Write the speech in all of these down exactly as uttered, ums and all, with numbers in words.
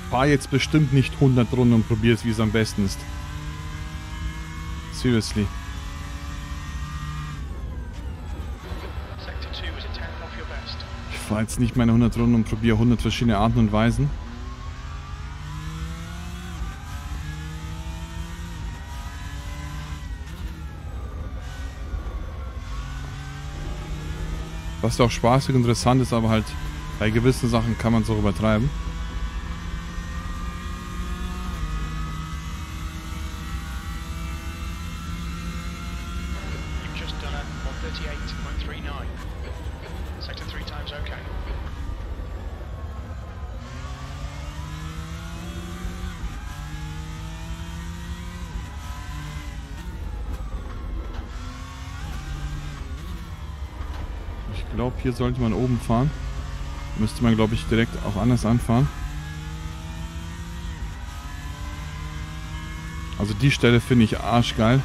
fahre jetzt bestimmt nicht hundert Runden und probiere es, wie es am besten ist. Seriously. Ich fahre jetzt nicht meine hundert Runden und probiere hundert verschiedene Arten und Weisen. Was auch spaßig und interessant ist, aber halt bei gewissen Sachen kann man es auch übertreiben. Ich glaube, hier sollte man oben fahren. Müsste man, glaube ich, direkt auch anders anfahren. Also die Stelle finde ich arschgeil.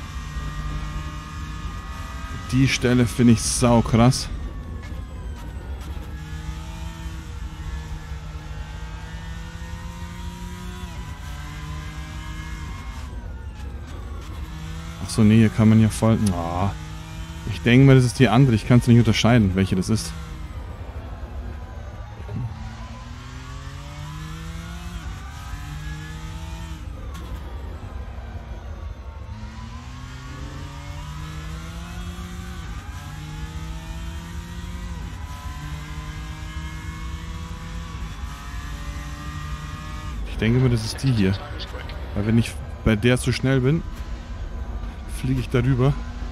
Die Stelle finde ich sau krass. Achso, nee, hier kann man ja voll... Oh. Ich denke mal, das ist die andere. Ich kann es nicht unterscheiden, welche das ist. Ich denke mal, das ist die hier. Weil wenn ich bei der zu schnell bin, fliege ich darüber.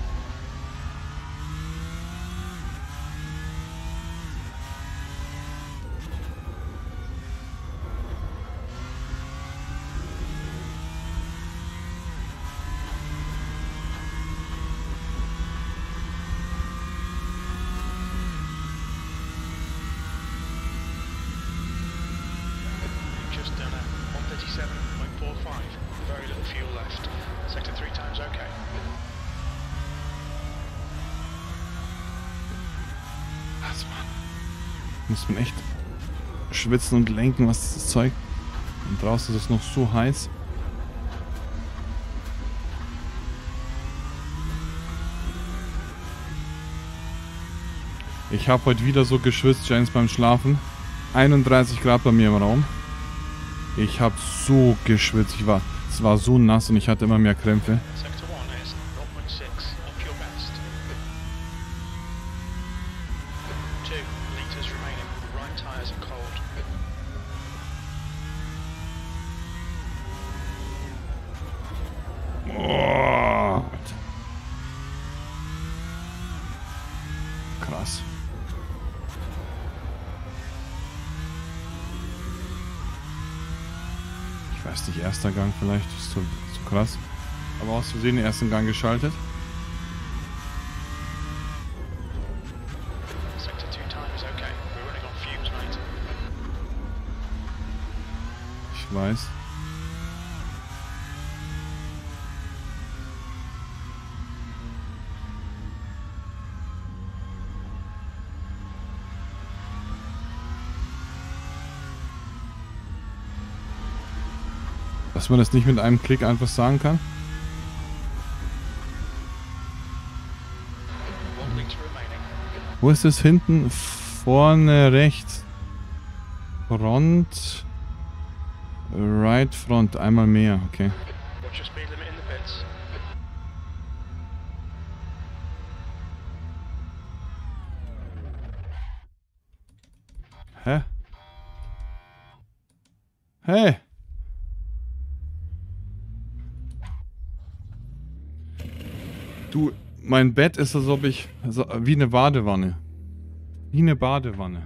Muss man echt schwitzen und lenken, was ist das Zeug. Und draußen ist es noch so heiß. Ich habe heute wieder so geschwitzt, James, beim Schlafen. einunddreißig Grad bei mir im Raum. Ich habe so geschwitzt. Ich war, es war so nass und ich hatte immer mehr Krämpfe. Oh. Krass. Ich weiß nicht, erster Gang vielleicht, ist zu, zu krass. Aber aus Versehen den ersten Gang geschaltet. Ich weiß. Dass man das nicht mit einem Klick einfach sagen kann. Wo ist es hinten? Vorne rechts. Front. Right front. Einmal mehr. Okay. Hä? Hey! Du, mein Bett ist, als ob ich... Also, wie eine Badewanne. Wie eine Badewanne.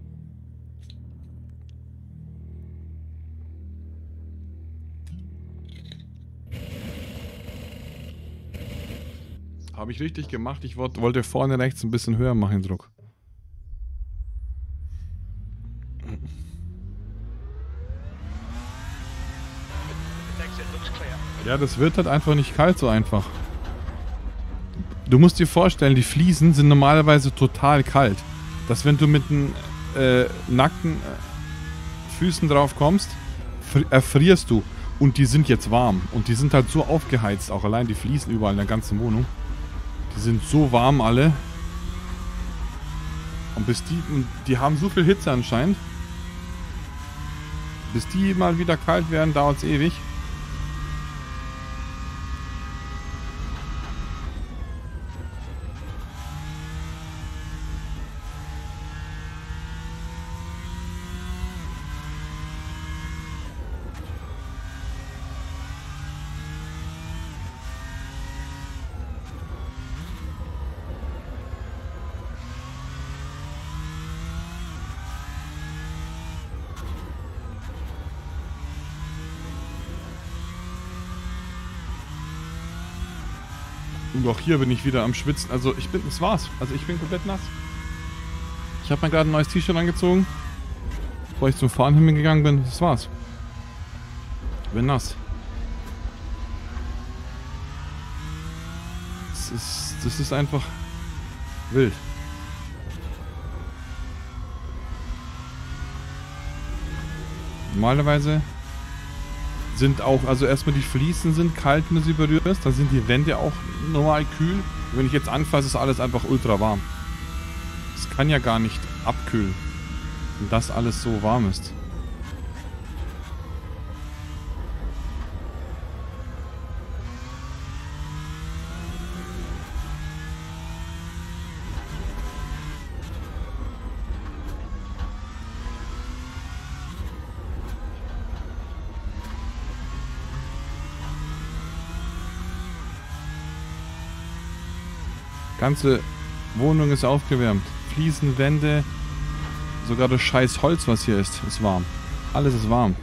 Habe ich richtig gemacht. Ich wollte vorne rechts ein bisschen höher machen, den Druck. Ja, das wird halt einfach nicht kalt so einfach. Du musst dir vorstellen, die Fliesen sind normalerweise total kalt. Dass wenn du mit den äh, nackten äh, Füßen drauf kommst, erfrierst du. Und die sind jetzt warm. Und die sind halt so aufgeheizt, auch allein die Fliesen überall in der ganzen Wohnung. Die sind so warm alle. Und bis die, die haben so viel Hitze anscheinend. Bis die mal wieder kalt werden, dauert es ewig. Und auch hier bin ich wieder am Schwitzen. Also ich bin, das war's. Also ich bin komplett nass. Ich habe mir gerade ein neues T-Shirt angezogen, bevor ich zum Fahren hingegangen bin. Das war's. Ich bin nass. Das ist, das ist einfach wild. Normalerweise sind auch, also erstmal die Fliesen sind kalt, wenn du sie berührst. Dann sind die Wände auch normal kühl. Wenn ich jetzt anfasse, ist alles einfach ultra warm. Es kann ja gar nicht abkühlen, wenn das alles so warm ist. Ganze Wohnung ist aufgewärmt. Fliesen, Wände, sogar das scheiß Holz, was hier ist, ist warm. Alles ist warm.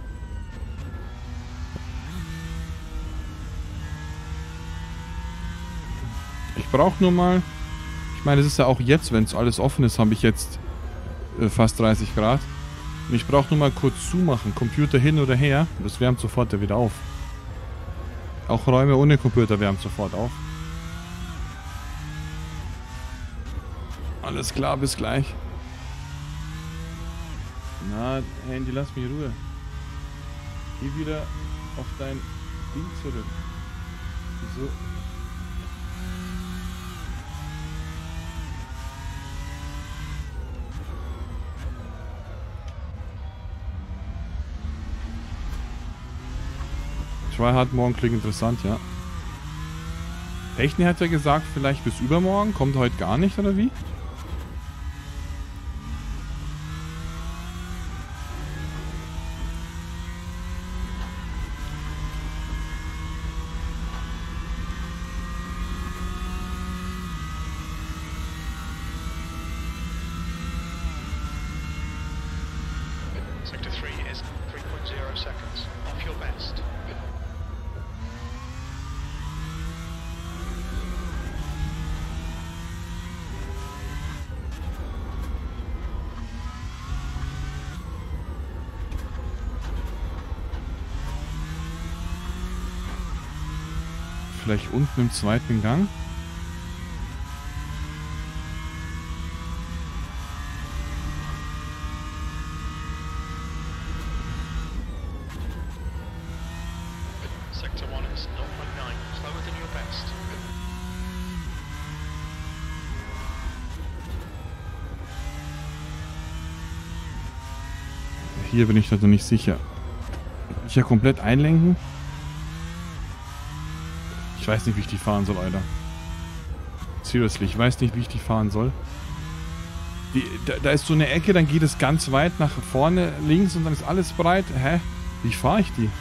Ich brauche nur mal, ich meine, es ist ja auch jetzt, wenn es alles offen ist, habe ich jetzt äh, fast dreißig Grad. Und ich brauche nur mal kurz zumachen, Computer hin oder her, das wärmt sofort wieder auf. Auch Räume ohne Computer wärmen sofort auf. Alles klar, bis gleich. Na, Handy, lass mich in Ruhe. Geh wieder auf dein Ding zurück. Wieso? Try Hard morgen klingt interessant, ja. Techni hat ja gesagt, vielleicht bis übermorgen. Kommt heute gar nicht, oder wie? Sector three is three point zero seconds. Off your best. Vielleicht unten im zweiten Gang? Sector one is zero point nine, slower than your best. Hier bin ich also nicht sicher. Ich ja komplett einlenken? Ich weiß nicht, wie ich die fahren soll, Alter. Seriously, ich weiß nicht, wie ich die fahren soll. Die, da, da ist so eine Ecke, dann geht es ganz weit nach vorne, links und dann ist alles breit. Hä? Wie fahre ich die?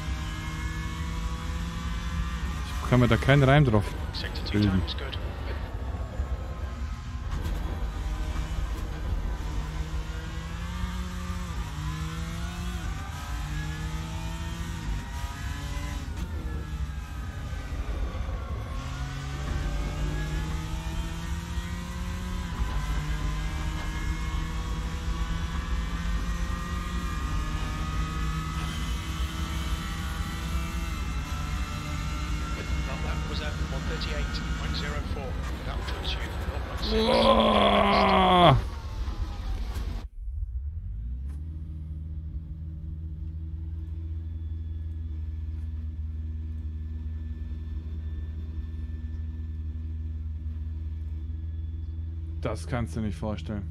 Ich kann mir da keinen Reim drauf bilden. Oh. Das kannst du nicht vorstellen.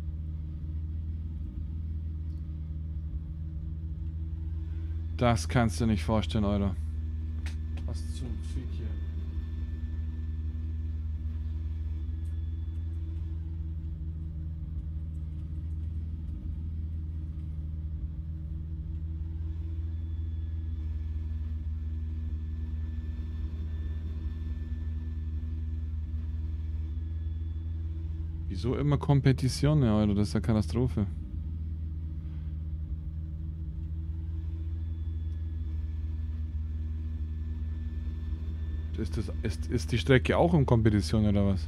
Das kannst du nicht vorstellen, Alter. Was zum Fick hier? Wieso immer Kompetition, Alter? Das ist eine Katastrophe. Ist, das, ist, ist die Strecke auch in Kompetition oder was?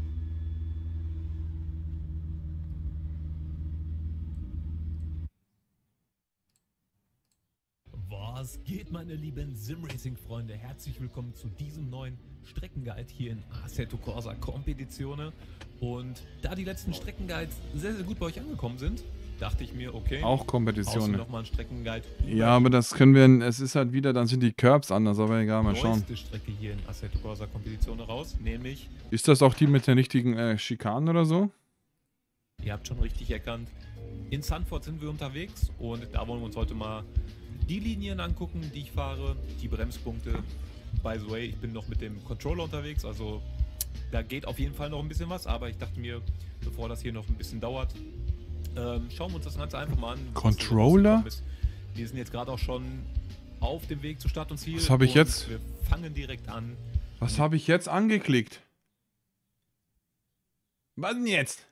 Was geht, meine lieben Simracing-Freunde? Herzlich willkommen zu diesem neuen Streckenguide hier in Assetto Corsa Competizione. Und da die letzten Streckenguides sehr, sehr gut bei euch angekommen sind, dachte ich mir, okay, Auch Kompetition. noch mal einen Streckenguide. Ja, aber das können wir, es ist halt wieder, dann sind die Curbs anders, aber egal, mal schauen. Neueste Strecke hier in Assetto Corsa Competizione raus, nämlich, Ist das auch die mit den richtigen äh, Schikanen oder so? ihr habt schon richtig erkannt, in Zandvoort sind wir unterwegs und da wollen wir uns heute mal die Linien angucken, die ich fahre, die Bremspunkte. By the way, ich bin noch mit dem Controller unterwegs, also da geht auf jeden Fall noch ein bisschen was, aber ich dachte mir, bevor das hier noch ein bisschen dauert, ähm, schauen wir uns das Ganze einfach mal an. was Controller? ist. Wir sind jetzt gerade auch schon auf dem Weg zu Start und Ziel. Was habe ich und jetzt? Wir fangen direkt an. Was habe ich jetzt angeklickt? Was denn jetzt?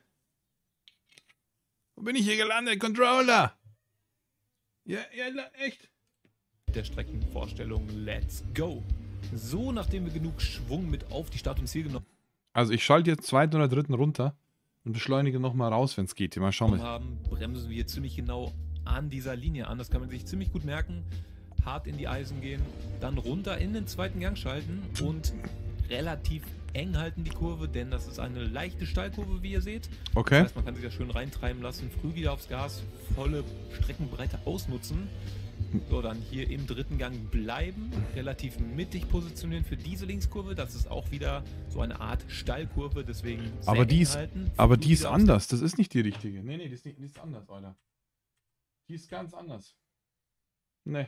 Wo bin ich hier gelandet? Controller! Ja, ja, echt? Der Streckenvorstellung. Let's go! So, nachdem wir genug Schwung mit auf die Start und Ziel genommen Also ich schalte jetzt zweiten oder dritten runter und beschleunige nochmal raus, wenn es geht. Mal schauen wir. haben, bremsen wir ziemlich genau an dieser Linie an. Das kann man sich ziemlich gut merken. Hart in die Eisen gehen, dann runter in den zweiten Gang schalten und relativ eng halten die Kurve, denn das ist eine leichte Steilkurve, wie ihr seht. Okay. Das heißt, man kann sich da schön reintreiben lassen, früh wieder aufs Gas, volle Streckenbreite ausnutzen. So, dann hier im dritten Gang bleiben, relativ mittig positionieren für diese Linkskurve. Das ist auch wieder so eine Art Steilkurve, deswegen sehr Aber die eng ist, halten. aber Früh die ist wieder aufs anders. Das ist nicht die richtige. Nee, nee, die ist, nicht, die ist anders, Alter. Die ist ganz anders. Nee.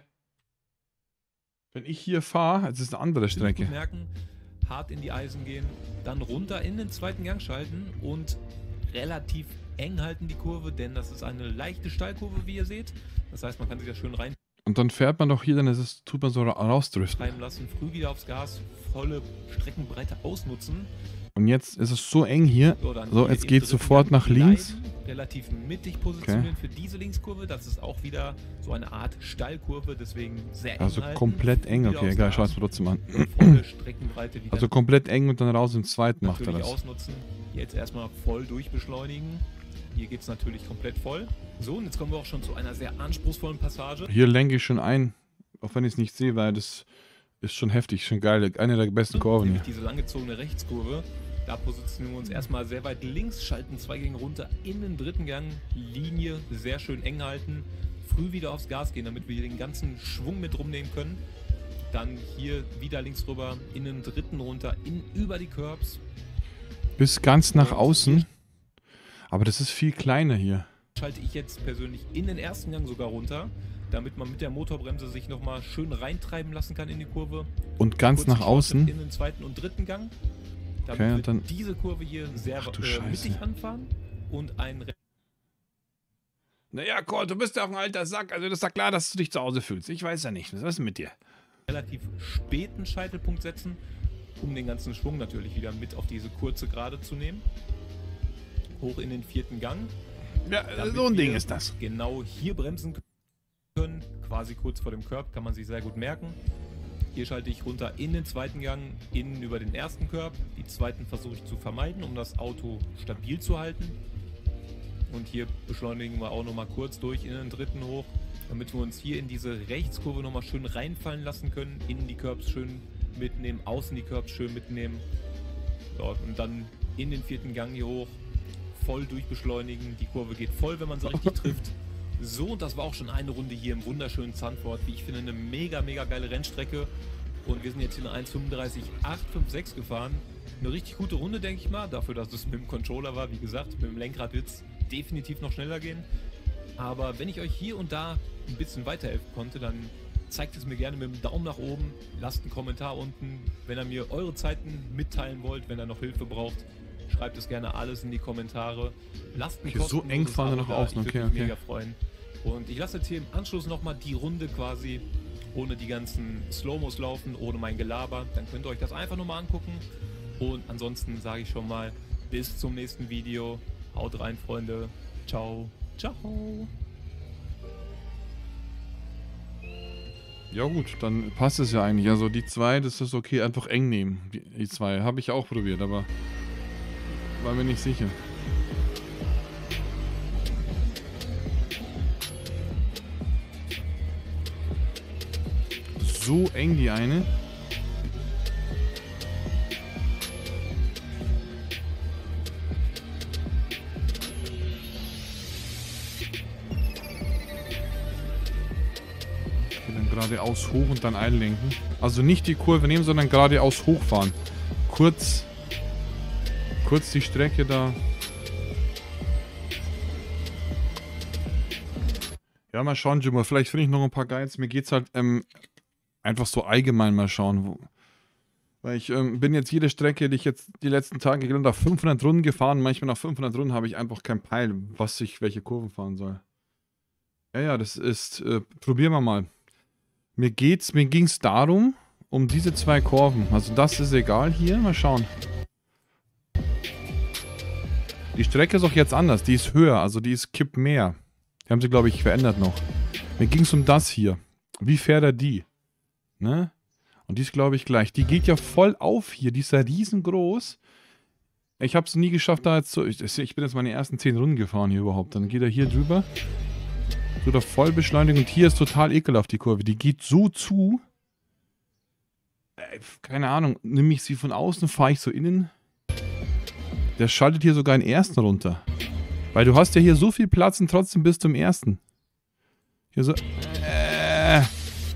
Wenn ich hier fahre, es ist eine andere Ziemlich Strecke. gut merken, hart in die Eisen gehen, dann runter in den zweiten Gang schalten und relativ eng halten die Kurve, denn das ist eine leichte Steilkurve, wie ihr seht. Das heißt, man kann sich da schön reintreiben Und dann fährt man doch hier, dann ist es, tut man so ra- rausdriften. lassen, früh wieder aufs Gas, volle Streckenbreite ausnutzen. Und jetzt ist es so eng hier. So, dann So, hier jetzt im geht's dritten sofort Gang nach links. bleiben, relativ mittig positionieren für diese Linkskurve. Das ist auch wieder so eine Art Steilkurve, deswegen sehr eng Also halten, komplett früh eng. wieder Okay, aufs egal, Gas, schau es mir trotzdem an. volle Streckenbreite wieder Also komplett eng und dann raus im zweiten macht er natürlich das. ausnutzen. Jetzt erstmal voll durchbeschleunigen. Hier geht es natürlich komplett voll. So, und jetzt kommen wir auch schon zu einer sehr anspruchsvollen Passage. Hier lenke ich schon ein, auch wenn ich es nicht sehe, weil das ist schon heftig, schon geil. Eine der besten Kurven Nämlich hier. diese langgezogene Rechtskurve. Da positionieren wir uns erstmal sehr weit links, schalten zwei Gänge runter in den dritten Gang. Linie sehr schön eng halten. Früh wieder aufs Gas gehen, damit wir hier den ganzen Schwung mit rumnehmen können. Dann hier wieder links rüber, in den dritten runter, in, über die Curbs. Bis ganz nach Und außen. Aber das ist viel kleiner hier. Schalte ich jetzt persönlich in den ersten Gang sogar runter, damit man mit der Motorbremse sich nochmal schön reintreiben lassen kann in die Kurve. Und ganz Kurz nach die Chance außen. in den zweiten und dritten Gang. Damit Okay, wir und dann- diese Kurve hier sehr Ach du äh, Scheiße. mittig anfahren und ein Naja, Kurt, du bist ja auch ein alter Sack. Also das ist ja klar, dass du dich zu Hause fühlst. Ich weiß ja nicht. Was ist denn mit dir? relativ späten Scheitelpunkt setzen, um den ganzen Schwung natürlich wieder mit auf diese kurze Gerade zu nehmen. Hoch in den vierten Gang. Ja, Damit so ein Ding wir ist das. Genau hier bremsen können, quasi kurz vor dem Curb, kann man sich sehr gut merken. Hier schalte ich runter in den zweiten Gang, innen über den ersten Curb. Die zweiten versuche ich zu vermeiden, um das Auto stabil zu halten. Und hier beschleunigen wir auch nochmal kurz durch in den dritten hoch, damit wir uns hier in diese Rechtskurve nochmal schön reinfallen lassen können. Innen die Curbs schön mitnehmen, außen die Curbs schön mitnehmen. So, und dann in den vierten Gang hier hoch, voll durchbeschleunigen. Die Kurve geht voll, wenn man sie richtig trifft. So, und das war auch schon eine Runde hier im wunderschönen Zandvoort. Wie ich finde, eine mega, mega geile Rennstrecke. Und wir sind jetzt hier eine eins fünfunddreißig acht fünf sechs gefahren. Eine richtig gute Runde, denke ich mal, dafür, dass es mit dem Controller war. Wie gesagt, mit dem Lenkrad wird es definitiv noch schneller gehen. Aber wenn ich euch hier und da ein bisschen weiterhelfen konnte, dann zeigt es mir gerne mit dem Daumen nach oben. Lasst einen Kommentar unten, wenn ihr mir eure Zeiten mitteilen wollt, wenn ihr noch Hilfe braucht. Schreibt es gerne alles in die Kommentare. Lasst einen so eng fahren wir nach außen, okay, ich würde mich okay. mega freuen. Und ich lasse jetzt hier im Anschluss nochmal die Runde quasi ohne die ganzen Slow-Mos laufen, ohne mein Gelaber. Dann könnt ihr euch das einfach nochmal angucken. Und ansonsten sage ich schon mal, bis zum nächsten Video. Haut rein, Freunde. Ciao. Ciao. Ja gut, dann passt es ja eigentlich. Also die zwei, das ist okay, einfach eng nehmen. Die, die zwei habe ich auch probiert, aber war mir nicht sicher. So eng die eine. Okay, dann geradeaus hoch und dann einlenken. Also nicht die Kurve nehmen, sondern geradeaus hochfahren. Kurz, kurz die Strecke da. Ja, mal schauen, Jimmer. Vielleicht finde ich noch ein paar Guides. Mir geht's halt ähm, einfach so allgemein mal schauen. Wo, weil ich ähm, bin jetzt jede Strecke, die ich jetzt die letzten Tage gelernt habe, fünfhundert Runden gefahren. Manchmal nach fünfhundert Runden habe ich einfach kein Peil, was ich, welche Kurven fahren soll. Ja, ja, das ist, äh, probieren wir mal. Mir geht's, mir ging's darum, um diese zwei Kurven. Also das ist egal hier. Mal schauen. Die Strecke ist auch jetzt anders. Die ist höher, also die ist Kipp mehr. Die haben sie, glaube ich, verändert noch. Mir ging es um das hier. Wie fährt er die? Ne? Und die ist, glaube ich, gleich. Die geht ja voll auf hier. Die ist ja riesengroß. Ich habe es nie geschafft, da jetzt so... Ich, ich bin jetzt meine ersten zehn Runden gefahren hier überhaupt. Dann geht er hier drüber. So der Vollbeschleunigung. Und hier ist total ekelhaft, die Kurve. Die geht so zu. Äh, keine Ahnung. Nimm ich sie von außen, fahre ich so innen. Der schaltet hier sogar den ersten runter. Weil du hast ja hier so viel Platz und trotzdem bist du im ersten. Hier so... Äh.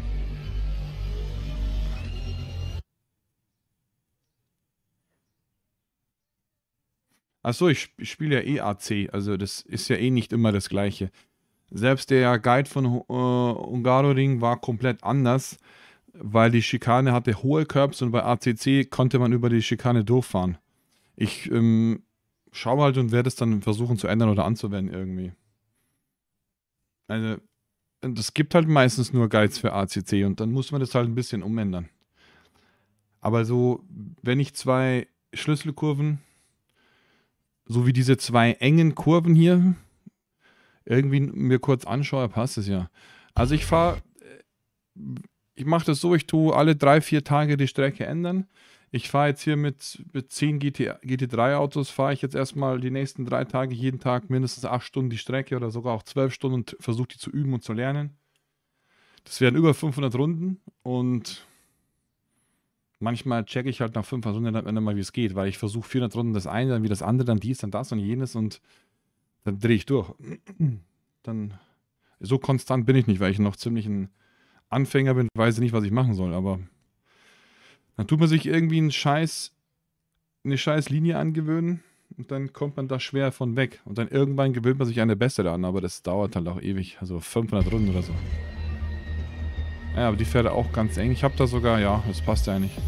Achso, ich, ich spiele ja eh A C. Also das ist ja eh nicht immer das Gleiche. Selbst der Guide von äh, Hungaroring war komplett anders. Weil die Schikane hatte hohe Curbs und bei A C C konnte man über die Schikane durchfahren. Ich... Ähm, schau halt und werde es dann versuchen zu ändern oder anzuwenden irgendwie. Also, das gibt halt meistens nur Guides für A C C und dann muss man das halt ein bisschen umändern. Aber so, wenn ich zwei Schlüsselkurven, so wie diese zwei engen Kurven hier, irgendwie mir kurz anschaue, passt es ja. Also ich fahre, ich mache das so, ich tue alle drei, vier Tage die Strecke ändern. Ich fahre jetzt hier mit, mit zehn G T drei Autos, fahre ich jetzt erstmal die nächsten drei Tage jeden Tag mindestens acht Stunden die Strecke oder sogar auch zwölf Stunden und versuche die zu üben und zu lernen. Das wären über fünfhundert Runden und manchmal checke ich halt nach fünfhundert Runden dann mal, wie es geht, weil ich versuche vierhundert Runden das eine, dann wie das andere, dann dies, dann das und jenes und dann drehe ich durch. Dann, so konstant bin ich nicht, weil ich noch ziemlich ein Anfänger bin, weiß nicht, was ich machen soll, aber dann tut man sich irgendwie einen Scheiß, eine scheiß Linie angewöhnen und dann kommt man da schwer von weg. Und dann irgendwann gewöhnt man sich eine bessere an, aber das dauert halt auch ewig. Also fünfhundert Runden oder so. Ja, aber die fährt auch ganz eng. Ich habe da sogar, ja, das passt ja nicht.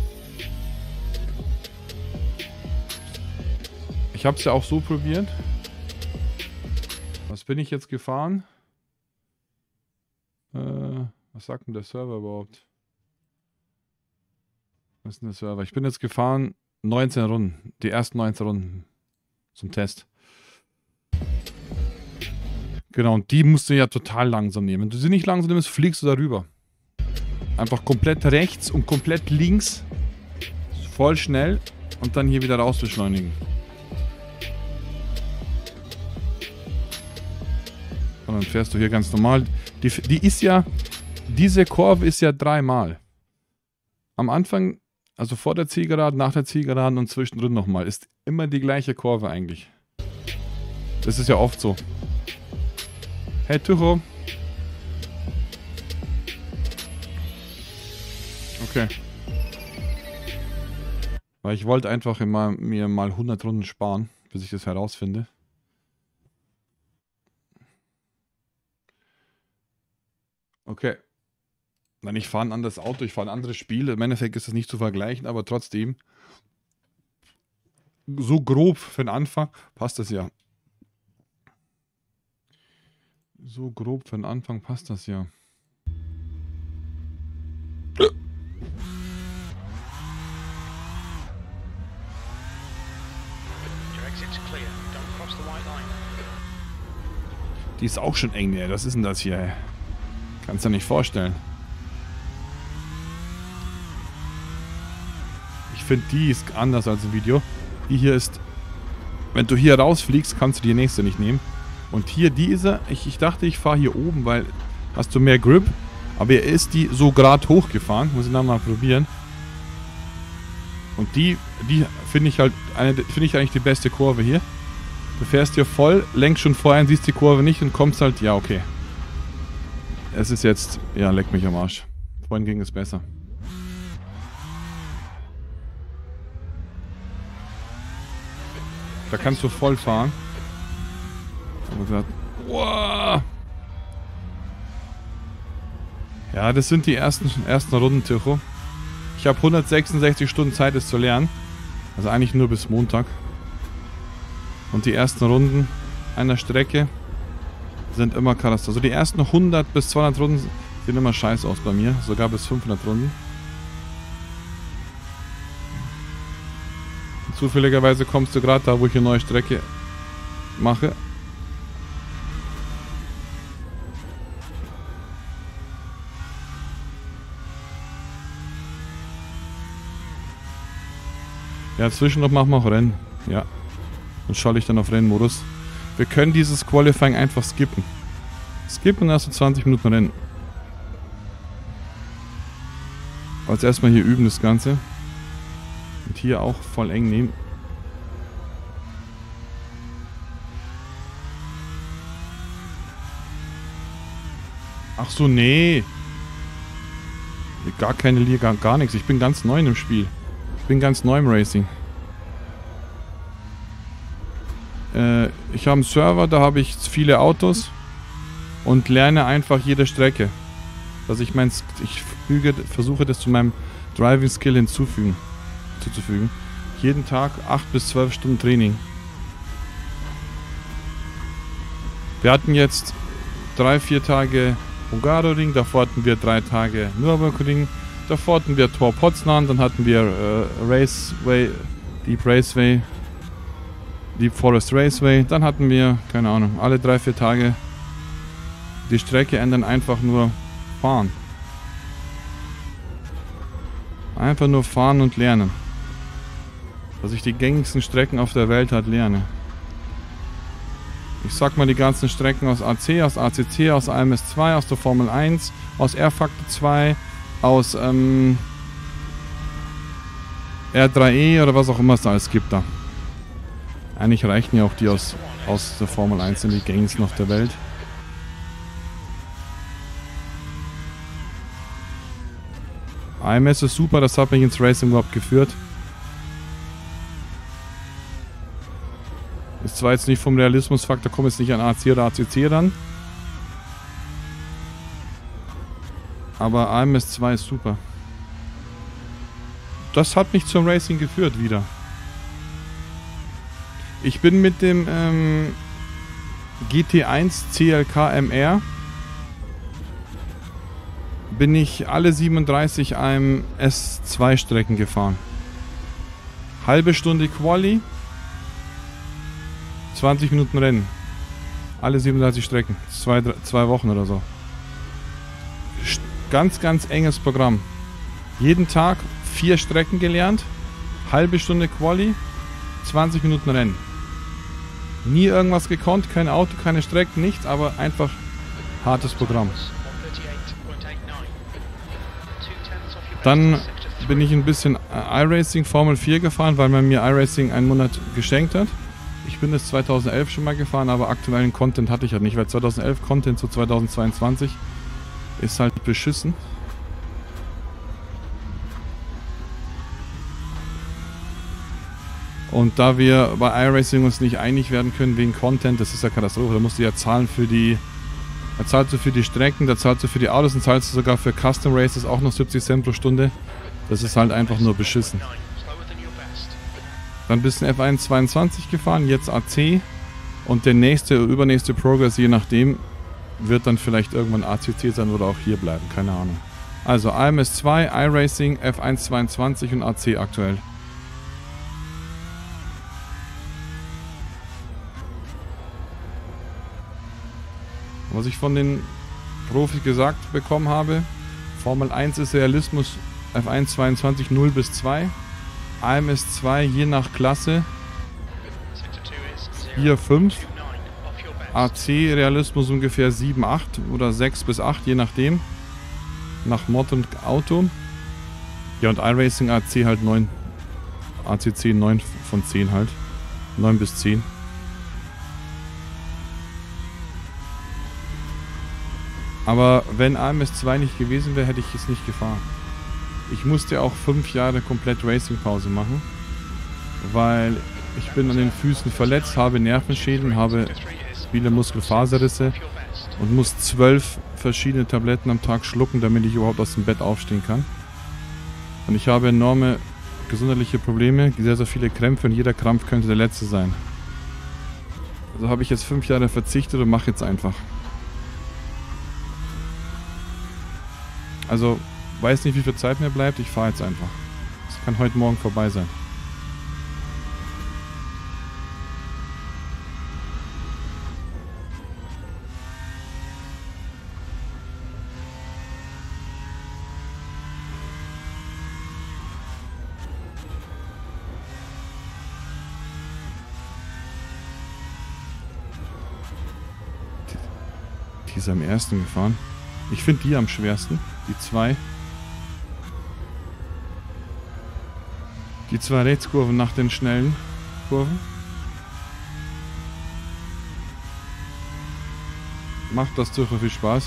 Ich habe es ja auch so probiert. Was bin ich jetzt gefahren? Äh, was sagt denn der Server überhaupt? Was ist denn der Server? Ich bin jetzt gefahren neunzehn Runden. Die ersten neunzehn Runden zum Test. Genau, und die musst du ja total langsam nehmen. Wenn du sie nicht langsam nimmst, fliegst du darüber. Einfach komplett rechts und komplett links. Voll schnell. Und dann hier wieder raus beschleunigen. Und dann fährst du hier ganz normal. Die, die ist ja... Diese Kurve ist ja dreimal. Am Anfang... Also vor der Zielgeraden, nach der Zielgeraden und zwischendrin nochmal. Ist immer die gleiche Kurve eigentlich. Das ist ja oft so. Hey Tucho. Okay. Weil ich wollte einfach immer mir mal hundert Runden sparen, bis ich das herausfinde. Okay. Nein, ich fahre ein anderes Auto, ich fahre ein anderes Spiel. Im Endeffekt ist das nicht zu vergleichen, aber trotzdem. So grob für den Anfang passt das ja. So grob für den Anfang passt das ja. Die ist auch schon eng, ey. Was ist denn das hier, ey? Kannst du dir nicht vorstellen. Ich finde, die ist anders als im Video. Die hier ist, wenn du hier rausfliegst, kannst du die nächste nicht nehmen. Und hier, die ist er, ich, ich dachte, ich fahre hier oben, weil hast du mehr Grip. Aber er ist die so gerade hochgefahren. Muss ich noch mal probieren. Und die, die finde ich halt, finde ich eigentlich die beste Kurve hier. Du fährst hier voll, lenkst schon vorher, siehst die Kurve nicht und kommst halt, ja, okay. Es ist jetzt, ja, leck mich am Arsch. Vorhin ging es besser. Da kannst du voll fahren. Aber gesagt, wow. Ja, das sind die ersten, ersten Runden, Tycho. Ich habe hundertsechsundsechzig Stunden Zeit, es zu lernen. Also eigentlich nur bis Montag. Und die ersten Runden einer Strecke sind immer krass. Also die ersten hundert bis zweihundert Runden sehen immer scheiße aus bei mir. Sogar bis fünfhundert Runden. Und zufälligerweise kommst du gerade da, wo ich eine neue Strecke mache. Ja, zwischendurch machen wir auch Rennen. Ja. Und schalte ich dann auf Rennmodus. Wir können dieses Qualifying einfach skippen. Skippen und dann hast du zwanzig Minuten Rennen. Also erstmal hier üben das Ganze. Und hier auch voll eng nehmen. Ach so, nee. Gar keine Liga, gar nichts. Ich bin ganz neu im Spiel. Ich bin ganz neu im Racing. Äh, ich habe einen Server, da habe ich viele Autos und lerne einfach jede Strecke. Also ich meine, ich füge, versuche das zu meinem Driving Skill hinzufügen, zuzufügen. Jeden Tag acht bis zwölf Stunden Training. Wir hatten jetzt drei, vier Tage Hungaroring, davor hatten wir drei Tage Nürburgring, davor hatten wir Tor Poznań, dann hatten wir äh, Raceway, Deep Raceway, Deep Forest Raceway, dann hatten wir, keine Ahnung, alle drei, vier Tage die Strecke ändern, einfach nur fahren. Einfach nur fahren und lernen. Dass ich die gängigsten Strecken auf der Welt halt lerne. Ich sag mal die ganzen Strecken aus A C, aus A C C, aus A M S zwei, aus der Formel eins, aus R Factor zwei, aus ähm, R drei E oder was auch immer es da alles gibt da. Eigentlich reichen ja auch die aus, aus der Formel eins, sind die gängigsten auf der Welt. A M S ist super, das hat mich ins Racing überhaupt geführt. Ist zwar jetzt nicht vom Realismusfaktor, kommt jetzt nicht an A C oder A C C ran. Aber A M S zwei ist super. Das hat mich zum Racing geführt wieder. Ich bin mit dem ähm, G T eins C L K M R bin ich alle siebenunddreißig A M S zwei Strecken gefahren. Halbe Stunde Quali, zwanzig Minuten Rennen. Alle siebenunddreißig Strecken. Zwei, drei, zwei Wochen oder so. Ganz, ganz enges Programm. Jeden Tag vier Strecken gelernt. Halbe Stunde Quali, zwanzig Minuten Rennen. Nie irgendwas gekonnt, kein Auto, keine Strecken, nichts, aber einfach hartes Programm. Dann bin ich ein bisschen iRacing Formel vier gefahren, weil man mir iRacing einen Monat geschenkt hat. Ich bin das zweitausendelf schon mal gefahren, aber aktuellen Content hatte ich halt nicht, weil zweitausendelf Content zu zweitausendzweiundzwanzig ist halt beschissen. Und da wir bei iRacing uns nicht einig werden können wegen Content, das ist ja Katastrophe, da musst du ja zahlen für die, da zahlst du für die Strecken, da zahlst du für die Autos und zahlst du sogar für Custom Races auch noch siebzig Cent pro Stunde. Das ist halt einfach nur beschissen. Dann bist du F eins zweiundzwanzig gefahren, jetzt A C. Und der nächste, übernächste Progress, je nachdem, wird dann vielleicht irgendwann A C C sein oder auch hier bleiben, keine Ahnung. Also A M S zwei, iRacing, F eins zweiundzwanzig und A C aktuell. Was ich von den Profis gesagt bekommen habe, Formel eins ist Realismus, F eins zweiundzwanzig null bis zwei, A M S zwei je nach Klasse vier, fünf, A C Realismus ungefähr sieben, acht oder sechs bis acht, je nachdem, nach Mod und Auto. Ja, und iRacing A C halt neun, A C C neun von zehn halt, neun bis zehn. Aber wenn A M S zwei nicht gewesen wäre, hätte ich es nicht gefahren. Ich musste auch fünf Jahre komplett Racing-Pause machen, weil ich bin an den Füßen verletzt, habe Nervenschäden, habe viele Muskelfaserrisse und muss zwölf verschiedene Tabletten am Tag schlucken, damit ich überhaupt aus dem Bett aufstehen kann. Und ich habe enorme gesundheitliche Probleme, sehr, sehr viele Krämpfe und jeder Krampf könnte der letzte sein. Also habe ich jetzt fünf Jahre verzichtet und mache jetzt einfach. Also, weiß nicht, wie viel Zeit mir bleibt, ich fahre jetzt einfach. Es kann heute Morgen vorbei sein. Die ist am ersten gefahren. Ich finde die am schwersten. Die zwei. Die zwei Rechtskurven nach den schnellen Kurven. Macht das super viel Spaß.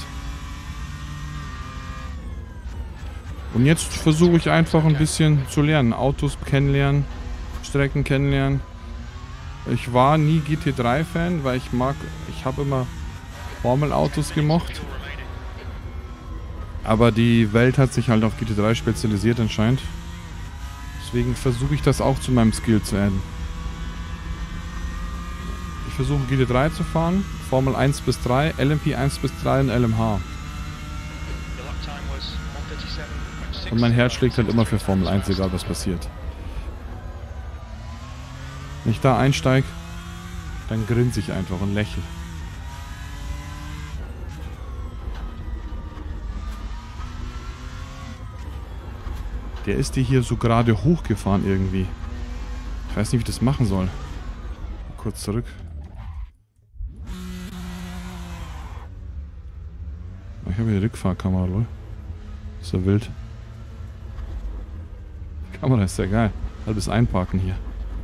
Und jetzt versuche ich einfach ein bisschen zu lernen. Autos kennenlernen, Strecken kennenlernen. Ich war nie G T drei Fan, weil ich mag, ich habe immer Formelautos gemocht. Aber die Welt hat sich halt auf G T drei spezialisiert anscheinend. Deswegen versuche ich das auch zu meinem Skill zu adden. Ich versuche G T drei zu fahren, Formel eins bis drei, L M P eins bis drei und L M H. Und mein Herz schlägt halt immer für Formel eins, egal was passiert. Wenn ich da einsteige, dann grinse ich einfach und lächle. Der ist die hier so gerade hochgefahren irgendwie. Ich weiß nicht, wie ich das machen soll. Kurz zurück. Ich habe hier die Rückfahrkamera, lol. Ist ja wild. Die Kamera ist ja geil. Halbes Einparken hier.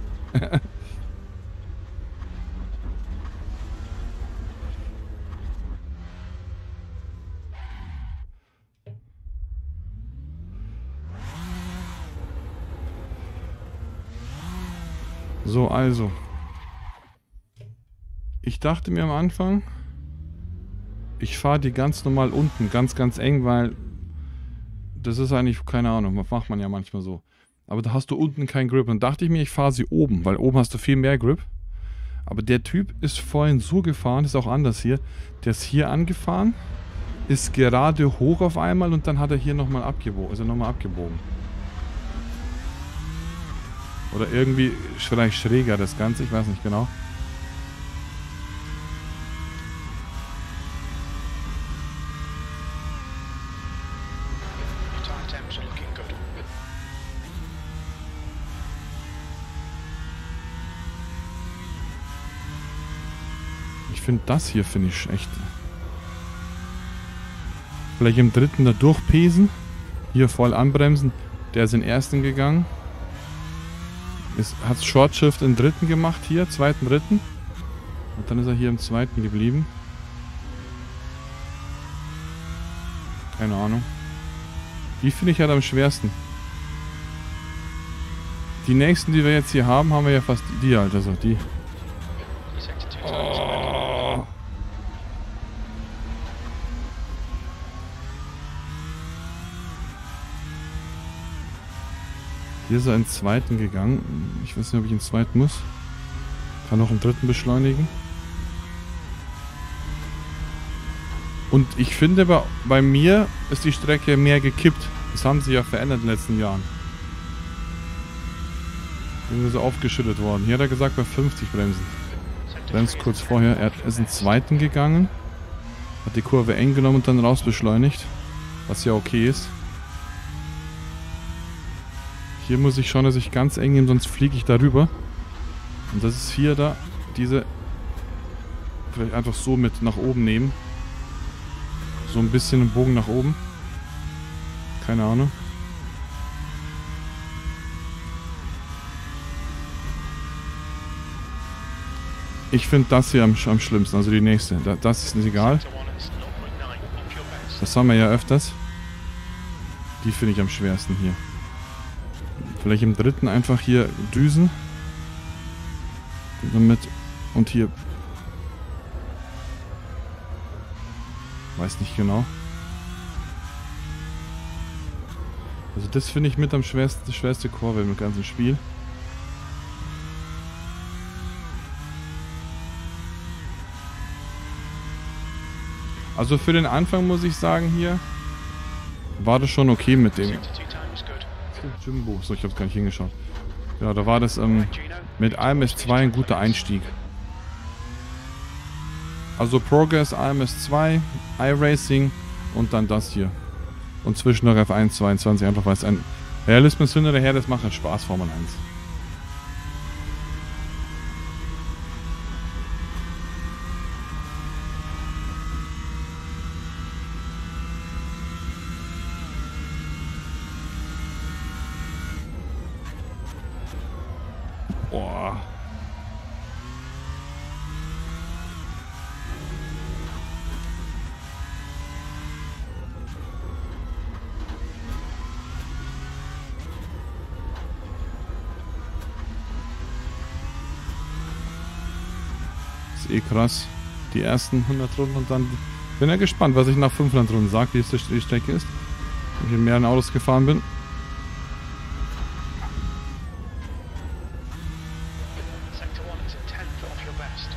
So, also. Ich dachte mir am Anfang, ich fahre die ganz normal unten, ganz, ganz eng, weil das ist eigentlich, keine Ahnung, macht man ja manchmal so. Aber da hast du unten kein Grip. Und dachte ich mir, ich fahre sie oben, weil oben hast du viel mehr Grip. Aber der Typ ist vorhin so gefahren, ist auch anders hier. Der ist hier angefahren, ist gerade hoch auf einmal und dann hat er hier nochmal abgebogen, ist er nochmal abgebogen. Oder irgendwie vielleicht schräger das Ganze, ich weiß nicht genau. Ich finde das hier, finde ich echt. Vielleicht im dritten da durchpesen. Hier voll anbremsen. Der ist in den ersten gegangen. Es hat Short Shift im dritten gemacht, hier, zweiten, dritten. Und dann ist er hier im zweiten geblieben. Keine Ahnung. Die finde ich halt am schwersten. Die nächsten, die wir jetzt hier haben, haben wir ja fast die halt, also die. Sector two times Oh. Hier ist er in den zweiten gegangen. Ich weiß nicht, ob ich in den zweiten muss. Kann auch im dritten beschleunigen. Und ich finde, bei, bei mir ist die Strecke mehr gekippt. Das haben sie ja verändert in den letzten Jahren. Irgendwie so aufgeschüttet worden. Hier hat er gesagt, bei fünfzig bremsen. Bremst kurz vorher. Er ist in den zweiten gegangen. Hat die Kurve eng genommen und dann raus beschleunigt. Was ja okay ist. Hier muss ich schauen, dass ich ganz eng nehme, sonst fliege ich darüber. Und das ist hier da, diese, vielleicht einfach so mit nach oben nehmen. So ein bisschen einen Bogen nach oben. Keine Ahnung. Ich finde das hier am, am schlimmsten, also die nächste. Da, das ist nicht egal. Sector one is zero point nine off your best. Das haben wir ja öfters. Die finde ich am schwersten hier. Vielleicht im dritten einfach hier düsen. Damit. Und hier. Weiß nicht genau. Also das finde ich mit am schwersten, die schwerste Kurve im ganzen Spiel. Also für den Anfang muss ich sagen hier, war das schon okay mit dem. Sector two times good. Jimbo, so ich hab's gar nicht hingeschaut. Ja, da war das ähm, Right, Gino. mit A M S zwei ein guter Einstieg. Also Progress, A M S zwei, iRacing und dann das hier. Und zwischendurch F eins zweiundzwanzig, einfach weil es ein Realismus hin oder her, das macht halt Spaß, Formel eins. Boah. Ist eh krass. Die ersten hundert Runden und dann bin ja gespannt, was ich nach fünfhundert Runden sage, wie es die Strecke ist. Wenn ich in mehreren Autos gefahren bin. Sector one is a tenth off your best.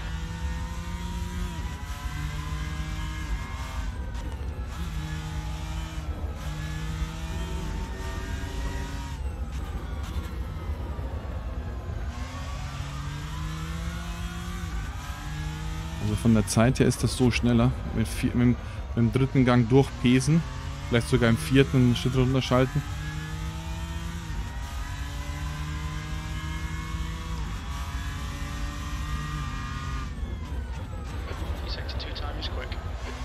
Also von der Zeit her ist das so schneller. Mit, vier, mit, dem, mit dem dritten Gang durchpesen. Vielleicht sogar im vierten einen Schritt runterschalten. Sector two time is quick.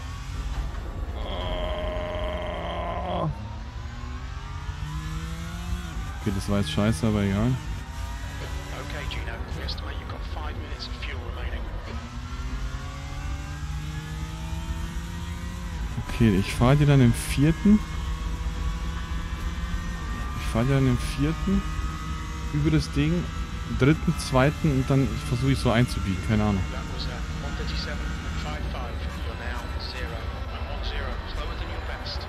Okay, das war jetzt scheiße, aber egal. Okay, Gino. We estimate you've got five minutes of fuel remaining. Okay, ich fahre die dann im vierten. Ich fahre die dann im vierten über das Ding, dritten, zweiten und dann versuche ich so einzubiegen, keine Ahnung. That was uh, one thirty-seven and five five. You're now zero and one zero. Slower than your best.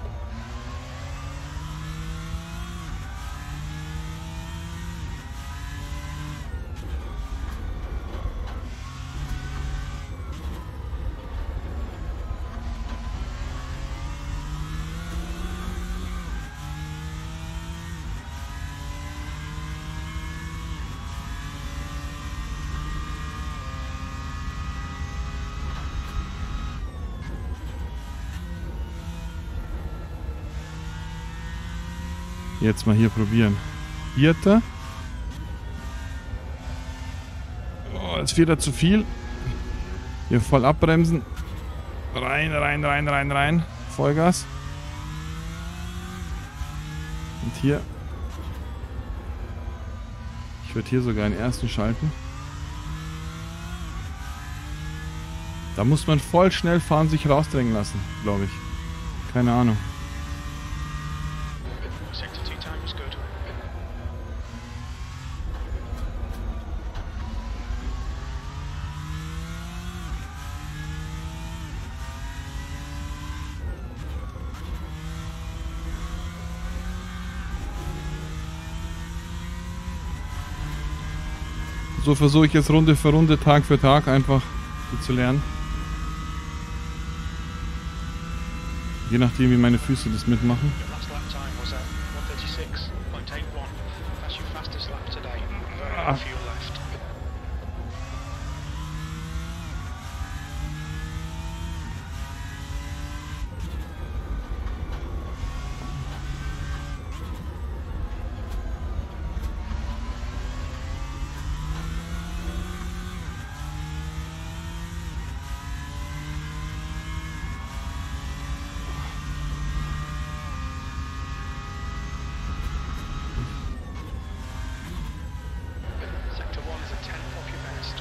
Jetzt mal hier probieren. Vierter. Oh, jetzt wieder zu viel. Hier voll abbremsen. Rein, rein, rein, rein, rein. Vollgas. Und hier. Ich würde hier sogar einen ersten schalten. Da muss man voll schnell fahren, sich rausdrängen lassen, glaube ich. Keine Ahnung. Sector two time is good. so versuche ich jetzt Runde für Runde, Tag für Tag einfach die zu lernen. Je nachdem, wie meine Füße das mitmachen. Your last lap time was at one thirty-six point eight one. That's your fastest lap today. Very little fuel left. Sector one is a tenth off your best.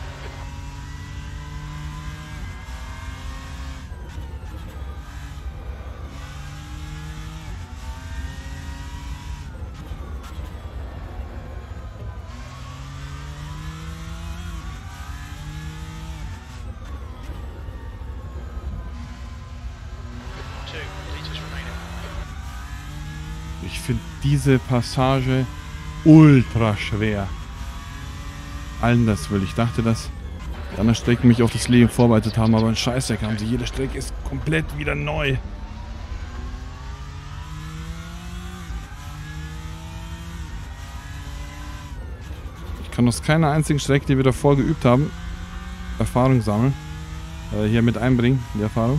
Two liters remaining. Ich finde diese Passage ultra schwer. Allen das will. Ich dachte, dass die anderen Strecken mich auf das Leben vorbereitet haben, aber ein Scheißdreck haben sie. Jede Strecke ist komplett wieder neu. Ich kann aus keiner einzigen Strecke, die wir davor geübt haben, Erfahrung sammeln. Äh, hier mit einbringen, die Erfahrung.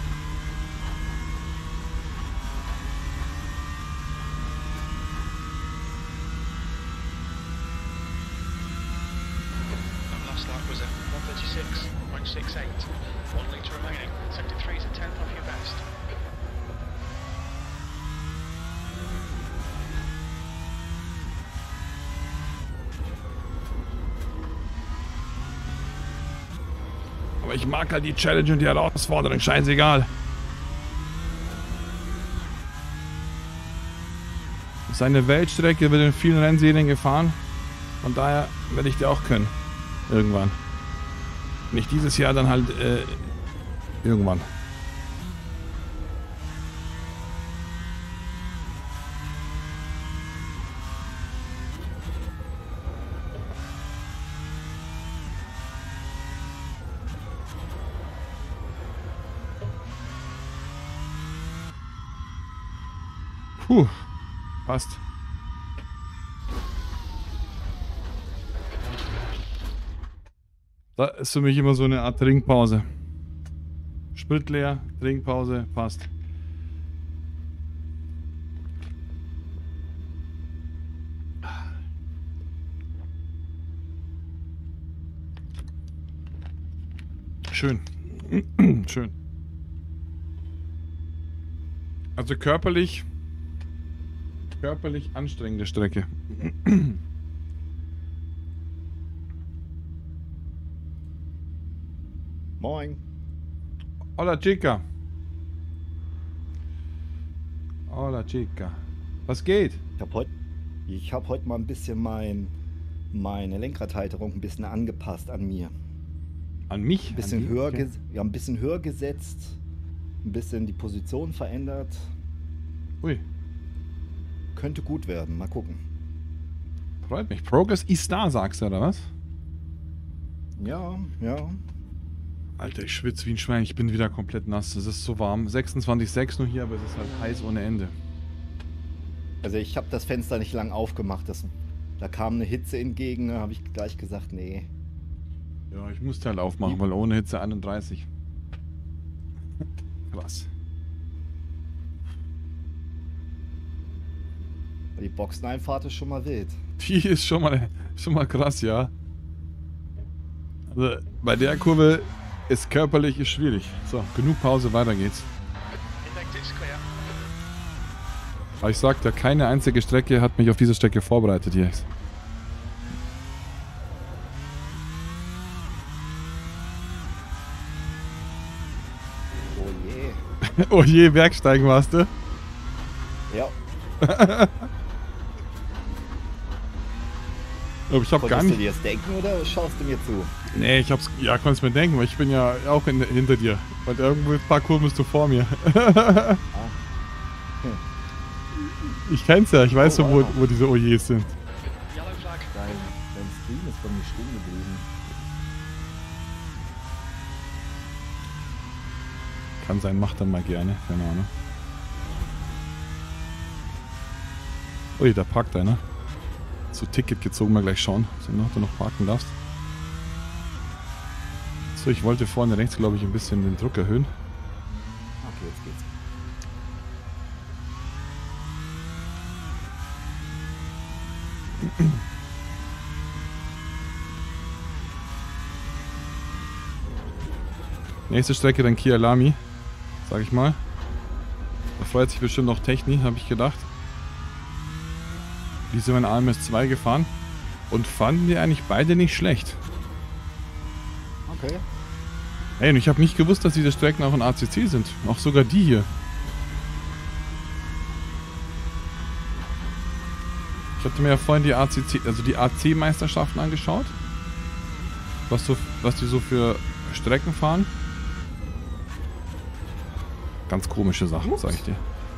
That last lap was at one thirty-six point six eight. One litre remaining. Sector three is a tenth off your best. Aber ich mag halt die Challenge und die Herausforderung. Scheißegal. Das ist eine Weltstrecke, wird in vielen Rennserien gefahren. Von daher werde ich die auch können. Irgendwann. Nicht dieses Jahr, dann halt äh, irgendwann. Puh, passt. Da ist für mich immer so eine Art Trinkpause. Sprit leer, Trinkpause, passt. Schön. Schön. Also körperlich, körperlich anstrengende Strecke. Moin. Hola Chica. Hola Chica. Was geht? Ich habe heute ich hab heut mal ein bisschen mein, meine Lenkradhalterung ein bisschen angepasst an mir. An mich? Ein bisschen, An höher, okay. ges ja, ein bisschen höher gesetzt, ein bisschen die Position verändert. Ui, Könnte gut werden, mal gucken. freut mich. Progress ist da, sagst du, oder was? Ja, ja. Alter, ich schwitze wie ein Schwein. Ich bin wieder komplett nass. Es ist so warm. sechsundzwanzig Komma sechs nur hier, aber es ist halt heiß ohne Ende. Also ich habe das Fenster nicht lang aufgemacht. Das, da kam eine Hitze entgegen, da habe ich gleich gesagt, nee. Ja, ich musste halt aufmachen, weil ohne Hitze einunddreißig. Krass. Die Boxeneinfahrt ist schon mal wild. Die ist schon mal, schon mal krass, ja. Also bei der Kurve ist körperlich ist schwierig. So, genug Pause, weiter geht's. Invictus clear. Aber ich sagte, keine einzige Strecke hat mich auf diese Strecke vorbereitet hier. Oh je. Oh je, Bergsteigen warst du? Ja. Aber ich hab gar Konntest nicht... du dir das denken oder schaust du mir zu? Nee, ich hab's... Ja, kannst mir denken, weil ich bin ja auch in, hinter dir. Und irgendwo ein paar Kurven bist du vor mir. Ah. Hm. Ich kenn's ja, ich weiß Oh, so, wo, wow. wo diese Ojes sind. Yellow flag. Geil. Dein Stream ist bei mir stehen geblieben. Kann sein, macht er mal gerne. Keine Ahnung. Ui, da parkt einer. So Ticket gezogen, mal gleich schauen, ob du noch parken darfst. So, ich wollte vorne rechts, glaube ich, ein bisschen den Druck erhöhen. Okay, jetzt geht's. Nächste Strecke dann Kia Lamy, sag ich mal. Da freut sich bestimmt noch Techni, habe ich gedacht. Die sind wir in A M S zwei gefahren und fanden die eigentlich beide nicht schlecht. Okay. Ey, und ich habe nicht gewusst, dass diese Strecken auch in A C C sind. Auch sogar die hier. Ich hatte mir ja vorhin die A C C, also die A C-Meisterschaften angeschaut. Was, so, was die so für Strecken fahren. Ganz komische Sachen, sag ich dir.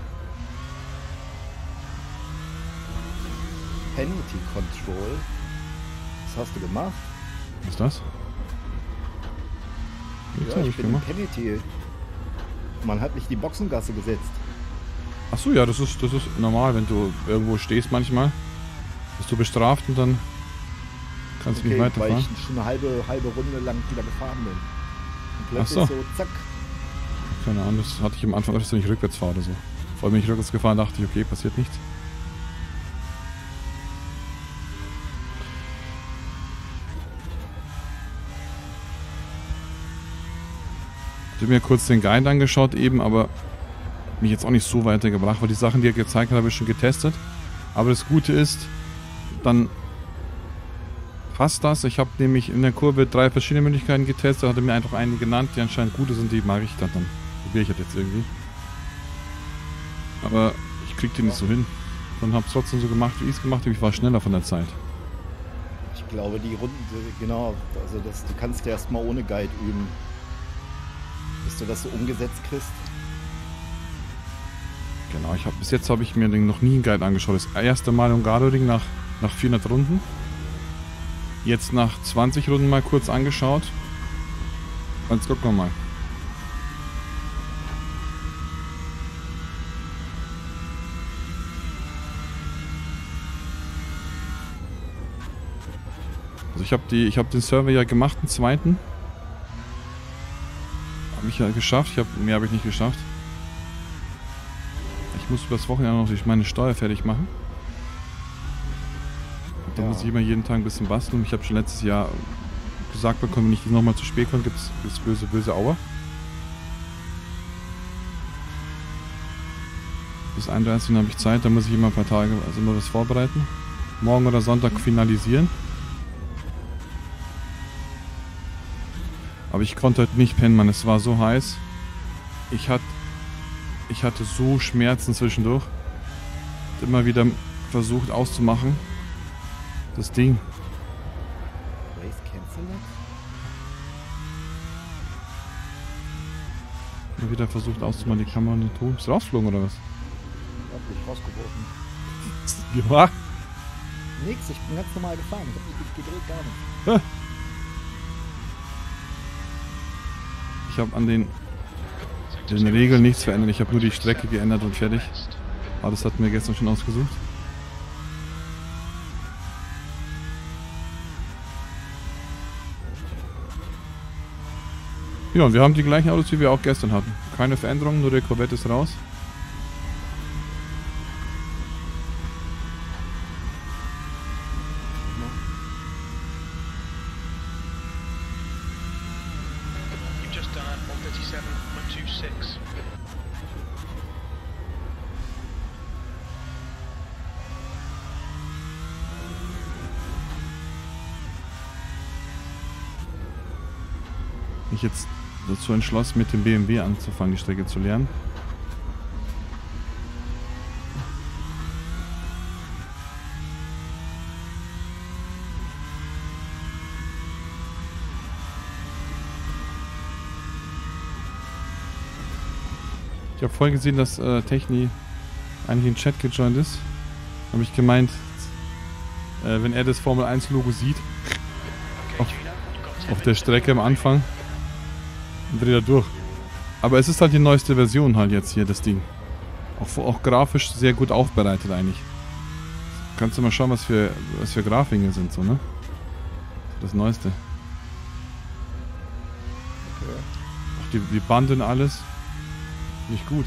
Penalty Control. Was hast du gemacht? Was ist das? Nichts Ja, hab ich ich bin im gemacht. Penalty. Man hat nicht die Boxengasse gesetzt. Achso, ja, das ist, das ist normal, wenn du irgendwo stehst manchmal. Bist du bestraft und dann kannst du Okay, nicht weil weiterfahren. ich schon eine halbe, halbe Runde lang wieder gefahren bin. Und plötzlich Ach so. so, zack. Keine Ahnung, das hatte ich am Anfang, dass ich nicht rückwärts fahre oder so. Vor allem bin ich rückwärts gefahren, dachte ich, okay, passiert nichts. Ich habe mir kurz den Guide angeschaut eben, aber mich jetzt auch nicht so weitergebracht, weil die Sachen, die er gezeigt hat, habe ich schon getestet. Aber das Gute ist, dann passt das. Ich habe nämlich in der Kurve drei verschiedene Möglichkeiten getestet, hat er mir einfach eine genannt, die anscheinend gute sind, die mag ich dann. Dann probiere ich das jetzt irgendwie. Aber ich krieg den nicht so hin. Und habe es trotzdem so gemacht, wie ich es gemacht habe. Ich war schneller von der Zeit. Ich glaube, die Runden, genau, also das, du kannst ja erstmal ohne Guide üben. Bis du das so umgesetzt kriegst. Genau, ich hab, bis jetzt habe ich mir den noch nie einen Guide angeschaut. Das erste Mal im Hungaroring nach, nach vierhundert Runden. Jetzt nach zwanzig Runden mal kurz angeschaut. Jetzt gucken wir mal. Also ich habe die, ich habe den Server ja gemacht, den zweiten. Habe ich ja geschafft. Ich habe mehr habe ich nicht geschafft. Ich muss übers Wochenende noch meine Steuer fertig machen. Da Ja. muss ich immer jeden Tag ein bisschen basteln. Ich habe schon letztes Jahr gesagt bekommen, wenn ich nochmal zu spät komme, gibt es böse, böse Aua. Bis einunddreißigsten habe ich Zeit, da muss ich immer ein paar Tage, also immer was vorbereiten. Morgen oder Sonntag finalisieren. Aber ich konnte heute nicht pennen, Mann. Es war so heiß. Ich hatte, ich hatte so Schmerzen zwischendurch. Hab immer wieder versucht auszumachen. Das Ding. Race Cancel? Immer wieder versucht auszumachen, die Kamera und den Ton. Ist rausgeflogen oder was? Hab dich rausgeworfen. Ja. Nix, ich bin ganz normal gefahren. Ich hab mich nicht gedreht, gar nicht. Ich habe an den, den Regeln nichts verändert. Ich habe nur die Strecke geändert und fertig. Aber das hatten wir gestern schon ausgesucht. Ja, und wir haben die gleichen Autos, wie wir auch gestern hatten. Keine Veränderungen, nur der Corvette ist raus. You've just done one thirty-seven point two six. Mich jetzt dazu entschlossen, mit dem B M W anzufangen, die Strecke zu lernen. Ich habe vorhin gesehen, dass äh, Techni eigentlich in den Chat gejoint ist. Habe ich gemeint, äh, wenn er das Formel eins Logo sieht, Okay, auf, Gino, you've got ten auf der minutes. Strecke am Anfang, dann dreht er durch. Aber es ist halt die neueste Version halt jetzt hier, das Ding. Auch, auch grafisch sehr gut aufbereitet eigentlich. Kannst du mal schauen, was für, was für Grafiken sind so, ne? Das Neueste. Okay. Auch die, die Bande und alles. Nicht gut.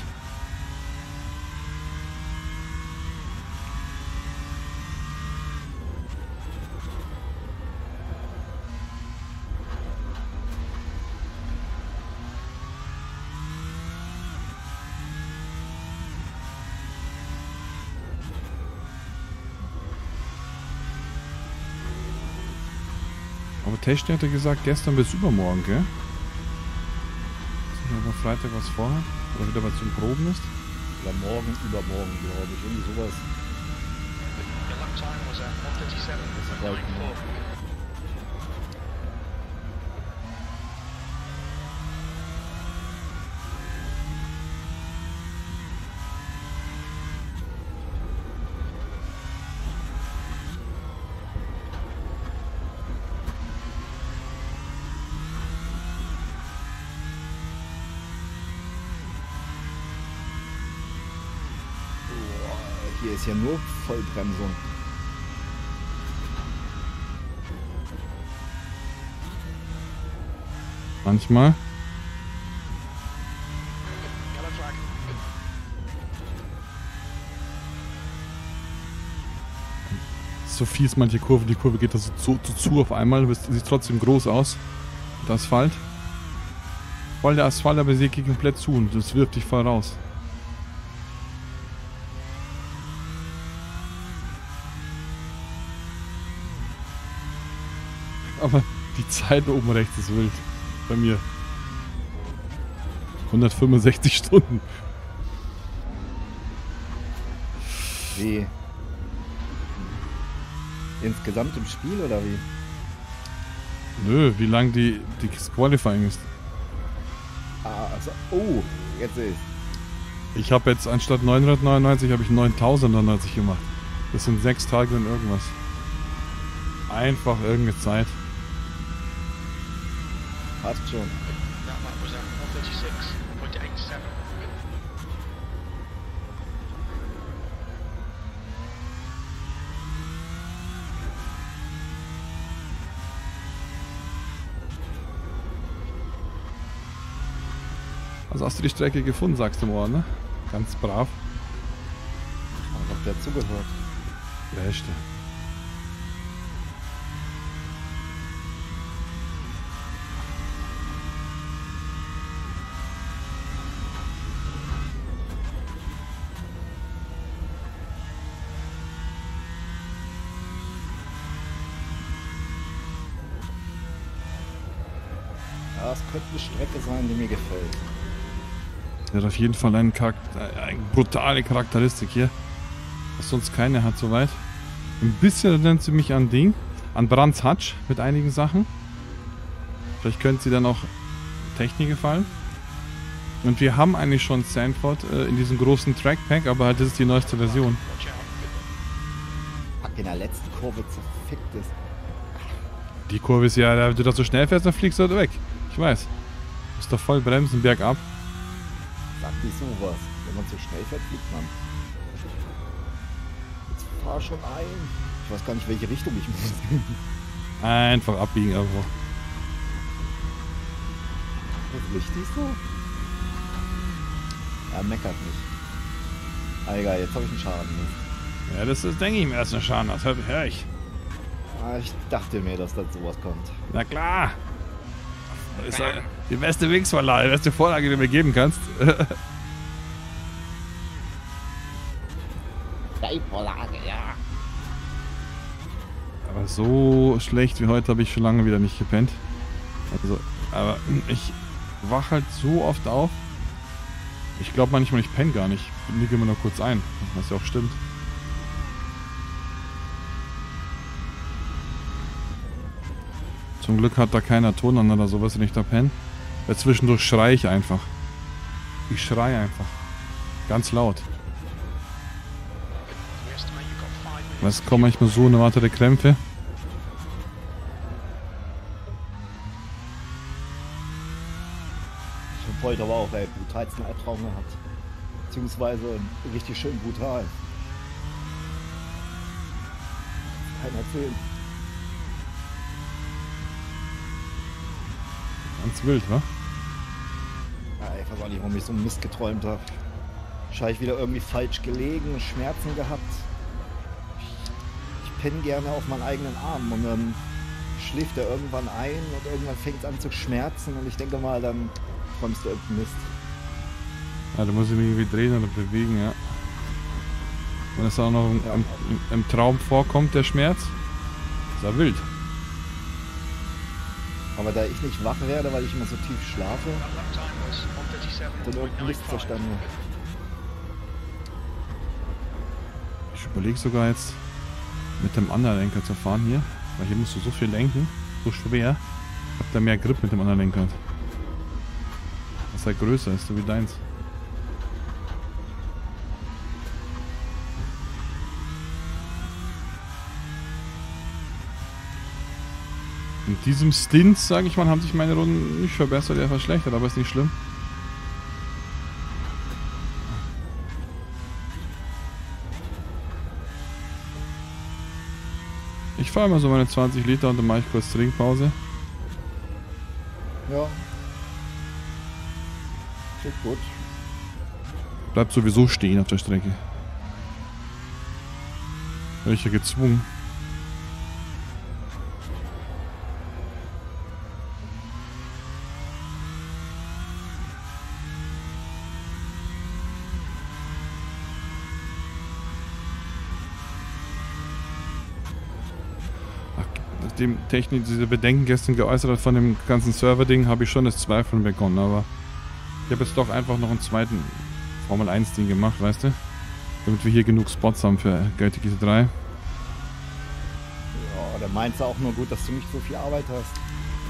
Aber Technik hat er gesagt, gestern bis übermorgen, gell? Ist aber Freitag was vorhat? Oder wieder was zum Proben ist? Oder morgen, übermorgen, glaube ich. Irgendwie sowas. Your lap time was uh, one thirty-seven point nine four. Boah, hier ist ja nur Vollbremsung. Manchmal. Yellow flag. So fies manche Kurve. Die Kurve geht da so zu, zu, zu auf einmal. Du bist- Sieht trotzdem groß aus. Der Asphalt. Voll der Asphalt, aber sie geht komplett zu und das wirft dich voll raus. Aber die Zeit oben rechts ist wild. Bei mir. hundertfünfundsechzig Stunden. Wie? Insgesamt im Spiel oder wie? Nö, wie lang die, die das Qualifying ist. Ah, also, oh, jetzt sehe ich's. Ich habe jetzt anstatt neunhundertneunundneunzig habe ich neuntausendneunundneunzig gemacht. Das sind sechs Tage und irgendwas. Einfach irgendeine Zeit. Passt schon. That lap was uh, one thirty-six point eight seven. Also hast du die Strecke gefunden, sagst du morgen, ne? Ganz brav. Hat doch der zugehört. Beste. Ja, es könnte eine Strecke sein, die mir gefällt. Der hat auf jeden Fall einen Charakter, eine brutale Charakteristik hier. Was sonst keine hat soweit. Ein bisschen erinnert sie mich an Ding. An Brands Hatch mit einigen Sachen. Vielleicht könnte sie dann auch Technik gefallen. Und wir haben eigentlich schon Sandford äh, in diesem großen Trackpack, aber halt das ist die neueste Version. Watch out. Fuck, in der letzten Kurve zerfickt ist. Die Kurve ist ja, wenn du da so schnell fährst, dann fliegst du halt weg. Ich weiß. Du musst da voll bremsen, bergab. Sag nicht sowas. Wenn man zu schnell fährt, fliegt man. Jetzt fahr schon ein. Ich weiß gar nicht, welche Richtung ich muss. Einfach abbiegen, einfach. Das richtig so? Er meckert nicht. Ah, egal, jetzt habe ich einen Schaden. Ja, das ist, denke ich, im ersten Schaden. Das hör, hör ich. Ah, ich dachte mir, dass da sowas kommt. Na klar. Das ist äh, die beste Wings-Vorlage, die beste Vorlage, die du mir geben kannst. Die Vorlage, ja. Aber so schlecht wie heute habe ich schon lange wieder nicht gepennt. Also, aber ich wach halt so oft auf. Ich glaube manchmal, ich penne gar nicht. Ich nicke immer nur kurz ein. Was ja auch stimmt. Zum Glück hat da keiner Ton an oder sowas, wenn ich da penne. Weil zwischendurch schreie ich einfach. Ich schreie einfach. Ganz laut. We estimate you've got five Was kommen manchmal so unerwartete Krämpfe? Ich hab heute aber auch, ey, brutalsten Albtraum gehabt. Beziehungsweise richtig schön brutal. Keiner erzählen. Ganz wild, wa? Ja, ich weiß auch nicht, warum ich so einen Mist geträumt habe. Wahrscheinlich wieder irgendwie falsch gelegen, Schmerzen gehabt. Ich, ich penne gerne auf meinen eigenen Arm und dann schläft er irgendwann ein und irgendwann fängt es an zu schmerzen und ich denke mal, dann träumst du irgendeinen Mist. Ja, da muss ich mich irgendwie drehen oder bewegen, ja. Wenn es auch noch im, Ja. im, im Traum vorkommt, der Schmerz, ist ja wild. Aber da ich nicht wach werde, weil ich immer so tief schlafe, That lap time was one thirty-seven dann point irgendein nine Mist five. zustande. Ich überlege sogar jetzt mit dem Underlenker zu fahren hier, weil hier musst du so viel lenken, so schwer. Ich hab da mehr Grip mit dem Underlenker. Was halt größer ist, so wie deins. In diesem Stint, sage ich mal, haben sich meine Runden nicht verbessert, eher verschlechtert, aber ist nicht schlimm. Ich fahre immer so meine zwanzig Liter und dann mache ich kurz Trinkpause. Ja. Klingt gut. Bleibt sowieso stehen auf der Strecke. Werde ich ja gezwungen. Nachdem Technik diese Bedenken gestern geäußert hat von dem ganzen Server-Ding, habe ich schon das Zweifeln begonnen, aber ich habe jetzt doch einfach noch einen zweiten Formel eins Ding gemacht, weißt du? Damit wir hier genug Spots haben für G T drei. Ja, da meinst du auch nur gut, dass du nicht so viel Arbeit hast.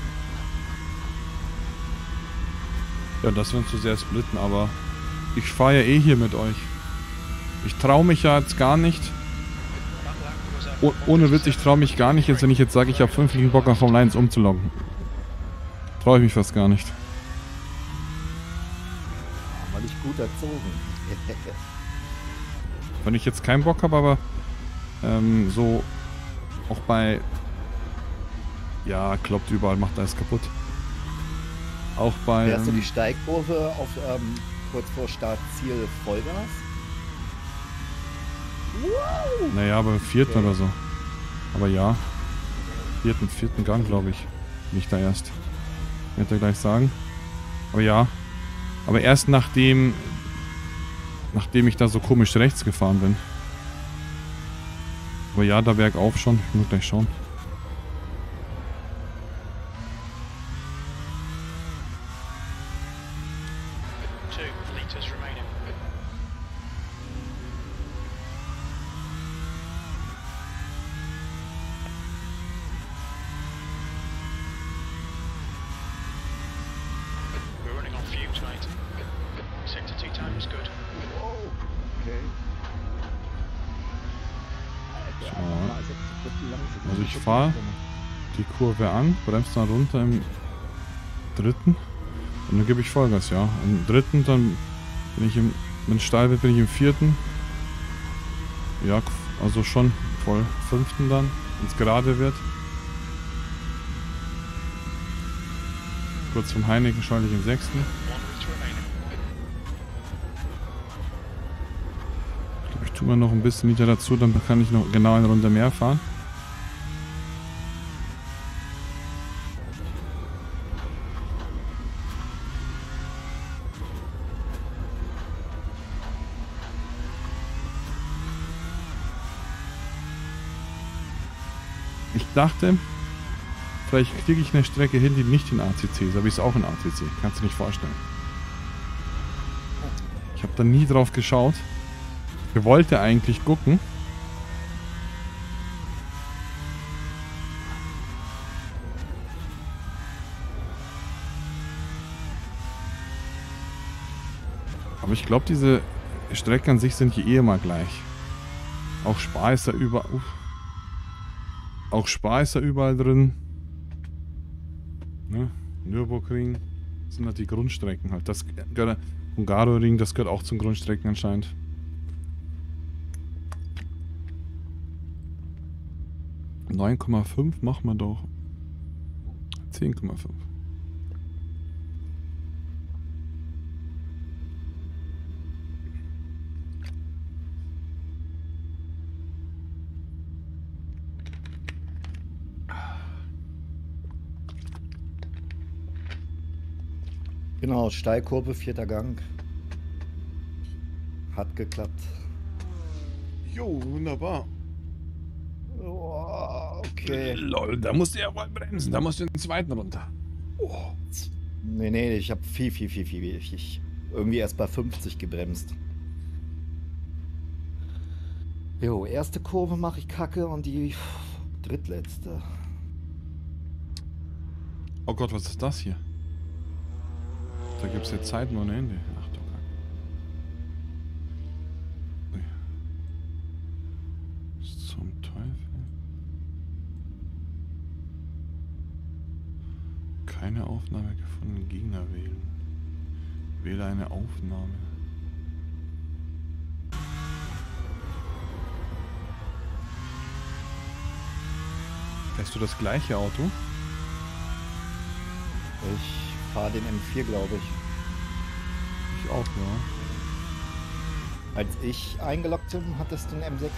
Ja, dass wir uns so sehr splitten, aber ich fahre ja eh hier mit euch. Ich traue mich ja jetzt gar nicht. That lap was at Oh, ohne Witz, ich traue mich gar nicht jetzt, wenn ich jetzt sage, ich habe fünf Minuten Bock nach Formel eins umzuloggen. Traue ich mich fast gar nicht. Weil ich gut erzogen. Wenn ich jetzt keinen Bock habe, aber ähm, so auch bei... Ja, kloppt überall, macht alles kaputt. Auch bei... Fährst du die Ähm, Steigkurve auf ähm, kurz vor Startziel Vollgas? Wow! naja, beim vierten Okay. oder so. Aber ja. Vierten, vierten Gang, glaube ich. Nicht da erst. Wird er gleich sagen. Aber ja. Aber erst nachdem... Nachdem ich da so komisch rechts gefahren bin. Aber ja, da bergauf schon. Ich muss gleich schauen. two litres remaining. We're running on fumes, mate. Sector two time is good. Wow! Okay. Alter, So. einfach mal sechzig Prozent langsam. Also ich fahr- Die Kurve an, bremst dann runter im dritten. Und dann gebe ich Vollgas, ja. Im dritten, dann bin ich im... Wenn es steil wird, bin ich im vierten. Ja, also schon voll fünften dann, wenn es gerade wird. Kurz vom Heineken schalte ich im sechsten. One litre remaining. Ich glaube, ich tue mir noch ein bisschen Liter dazu, dann kann ich noch genau eine Runde mehr fahren. Ich dachte, vielleicht kriege ich eine Strecke hin, die nicht in A C C ist, aber ist auch in A C C. Kannst du nicht vorstellen. Ich habe da nie drauf geschaut. Ich wollte eigentlich gucken. Aber ich glaube, diese Strecken an sich sind hier eh immer gleich. Auch Spa ist da überall. Uff. Auch Spa ist da überall drin. Ne? Nürburgring. Das sind halt die Grundstrecken halt. Das gehört. Hungaroring, das gehört auch zum Grundstrecken anscheinend. neun Komma fünf machen wir doch. zehn Komma fünf. Genau, Steilkurve, vierter Gang. Hat geklappt. Jo, wunderbar. Oh, okay. Lol, da musst du ja wohl bremsen. Da musst du den zweiten runter. Oh. Nee, nee, ich habe viel, viel, viel, viel, viel. Ich irgendwie erst bei fünfzig gebremst. Jo, erste Kurve mache ich kacke und die drittletzte. Oh Gott, was ist das hier? Da gibt es jetzt Zeiten ohne Ende. Ach du Gott. Was zum Teufel? Keine Aufnahme gefunden. Gegner wählen. Wähle eine Aufnahme. Fährst du das gleiche Auto? Ich fahre den M vier, glaube ich. Ich auch, ja. Als ich eingeloggt bin, hattest du einen M sechs.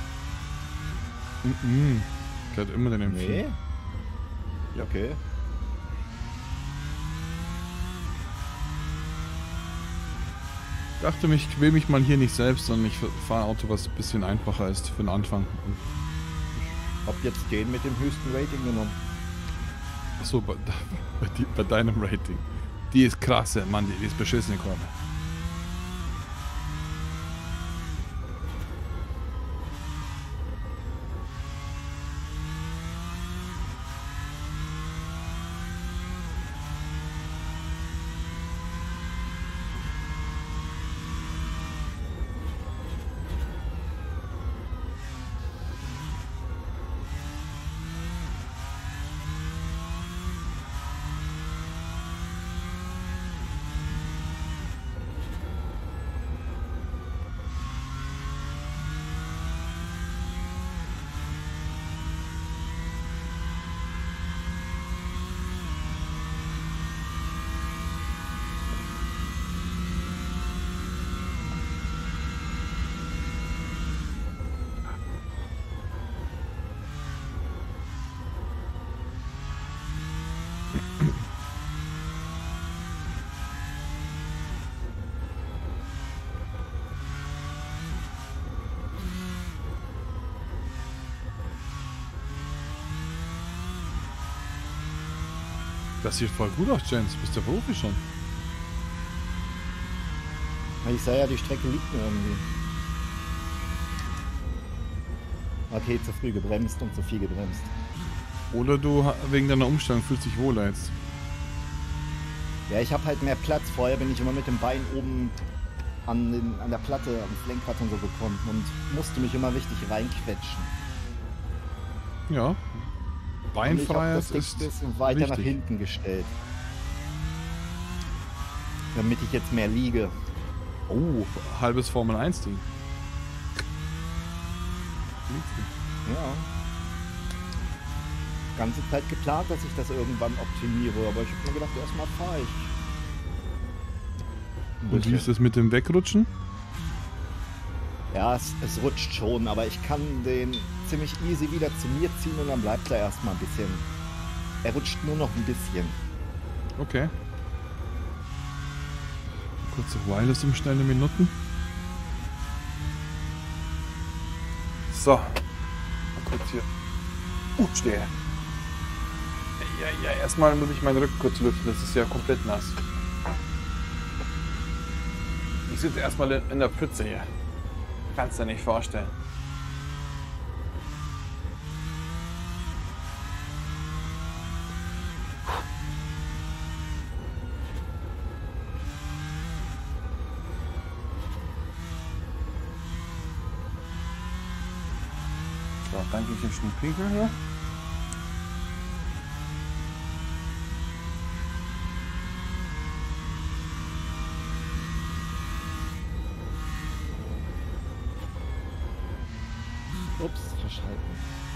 Mhm. Der hat immer den M vier. Nee? Ja. Okay. Ich dachte mich, ich will mich mal hier nicht selbst, sondern ich fahre ein Auto, was ein bisschen einfacher ist für den Anfang. Hab jetzt den mit dem höchsten Rating genommen. Achso, bei, bei, die- bei deinem Rating. Die ist krasse, Mann, die, die ist beschissene Kurve. Das sieht voll gut aus, Jens. Bist du Profi schon? Ich sah ja, die Strecke liegt mir irgendwie. Okay, zu früh gebremst und zu viel gebremst. Oder du ha- wegen deiner Umstellung fühlst dich wohler jetzt. Ja, ich habe halt mehr Platz. Vorher bin ich immer mit dem Bein oben an, den, an der Platte, am Lenkrad und so gekommen und musste mich immer richtig reinquetschen. Ja. Und ich habe Beinfreiheit das Ding ist ein bisschen weiter nach wichtig. hinten gestellt. Damit ich jetzt mehr liege. Oh, halbes Formel eins Ding. Ja. Ganze Zeit geplant, dass ich das irgendwann optimiere, aber ich habe mir gedacht, erstmal fahre ich. Ein Und wie bisschen. ist das mit dem Wegrutschen? Ja, es, es rutscht schon, aber ich kann den ziemlich easy wieder zu mir ziehen und dann bleibt er erstmal ein bisschen. Er rutscht nur noch ein bisschen. Okay. Kurze Wireless umstellen in Minuten. So. Mal kurz hier. Uh, stehe. Ja, ja, erstmal muss ich meinen Rücken kurz lüften, das ist ja komplett nass. Ich sitze erstmal in, in der Pfütze hier. Kannst du dir nicht vorstellen. So, danke ich jetzt den Pinkel hier. Ups, verschalten.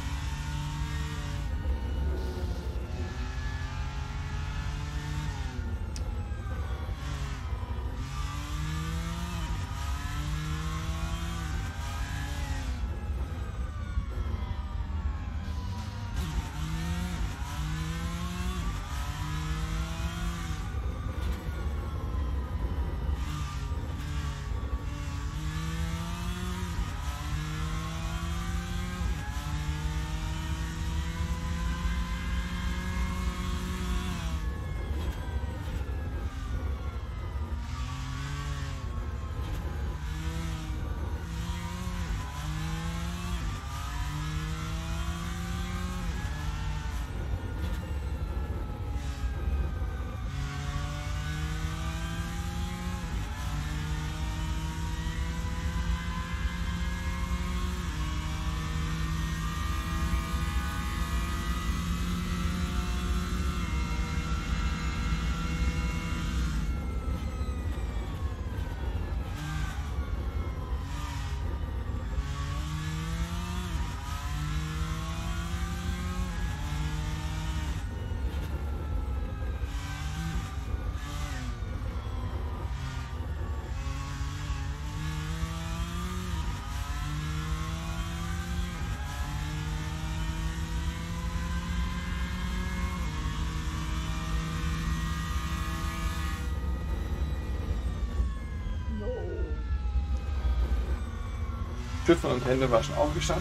Schiffen und Hände waschen auch geschafft.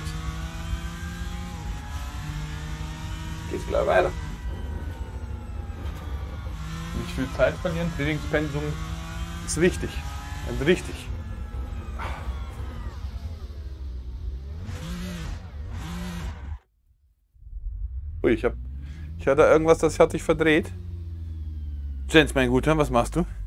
Geht's gleich weiter. Nicht viel Zeit verlieren. Trainingspensum ist wichtig und richtig. Ui, ich hab. Ich hatte irgendwas, das hat dich verdreht. Jens, mein Guter, was machst du?